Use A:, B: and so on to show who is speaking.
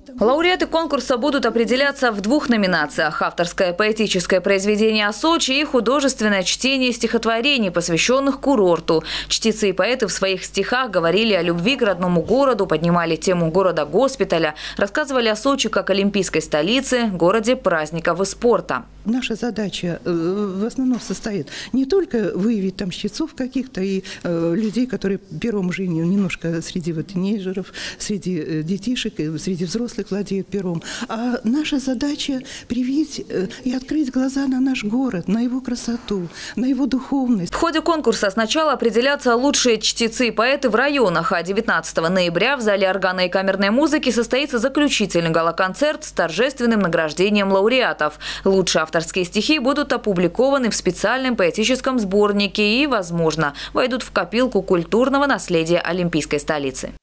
A: Лауреаты конкурса будут определяться в двух номинациях – авторское поэтическое произведение о Сочи и художественное чтение стихотворений, посвященных курорту. Чтецы и поэты в своих стихах говорили о любви к родному городу, поднимали тему города-госпиталя, рассказывали о Сочи как олимпийской столице, городе праздников и спорта.
B: Наша задача в основном состоит не только выявить там чтецов каких-то и людей, которые пером уже немножко среди тинейджеров, среди детишек, среди взрослых владеют пером, а наша задача привить и открыть глаза на наш город, на его красоту, на его духовность.
A: В ходе конкурса сначала определятся лучшие чтецы и поэты в районах, а 19 ноября в зале органной и камерной музыки состоится заключительный гала-концерт с торжественным награждением лауреатов. Лучшие авторские стихи будут опубликованы в специальном поэтическом сборнике и, возможно, войдут в копилку культурного наследия олимпийской столицы.